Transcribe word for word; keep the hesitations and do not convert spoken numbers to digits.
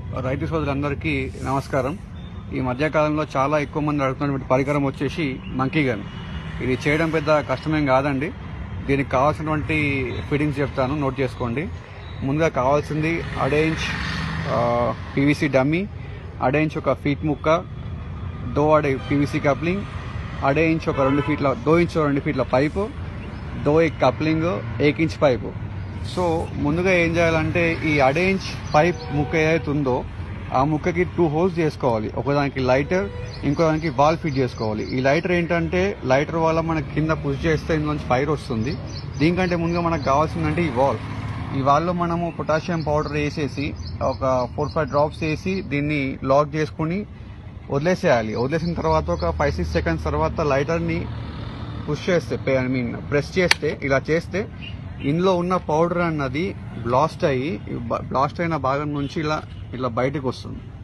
రైతు సోదరులందరికీ నమస్కారం. ఈ మధ్యకాలంలో చాలా ఎక్కువ మంది అడుగుతున్నటువంటి పరికరం వచ్చేసి మంకీ గన్. ఇది చేయడం పెద్ద కష్టమేం కాదండి. దీనికి కావాల్సినటువంటి ఫిట్టింగ్స్ చెప్తాను, నోట్ చేసుకోండి. ముందుగా కావాల్సింది అడే ఇంచ్ పీవీసీ డమ్మీ, అడే ఇంచ్ ఒక ఫీట్ ముక్క, దో అడే పీవీసీ కప్లింగ్, అడే ఇంచ్ ఒక రెండు ఫీట్ల దో ఇంచ్ రెండు ఫీట్ల పైపు, దో ఎక్ కప్లింగ్, ఏక్ ఇంచ్ పైపు. సో ముందుగా ఏం చేయాలంటే ఈ అడే ఇంచ్ పైప్ ముక్క ఏదైతే ఉందో ఆ ముక్కకి టూ హోల్స్ చేసుకోవాలి. ఒకదానికి లైటర్, ఇంకో దానికి వాల్ ఫిట్ చేసుకోవాలి. ఈ లైటర్ ఏంటంటే లైటర్ వల్ల మనకి కింద పుష్ చేస్తే ఇందులోంచి ఫైర్ వస్తుంది. దీనికంటే ముందుగా మనకు కావాల్సిందంటే ఈ వాల్. ఈ వాల్లో మనము పొటాషియం పౌడర్ వేసేసి ఒక ఫోర్ ఫైవ్ డ్రాప్స్ వేసి దీన్ని లాక్ చేసుకుని వదిలేసేయాలి. వదిలేసిన తర్వాత ఒక ఫైవ్ సిక్స్ సెకండ్స్ తర్వాత లైటర్ని పుష్ చేస్తే ఐ మీన్ ప్రెస్ చేస్తే ఇలా చేస్తే ఇందులో ఉన్న పౌడర్ అన్నది బ్లాస్ట్ అయ్యి బ్లాస్ట్ అయిన భాగం నుంచి ఇలా ఇలా బయటకు వస్తుంది.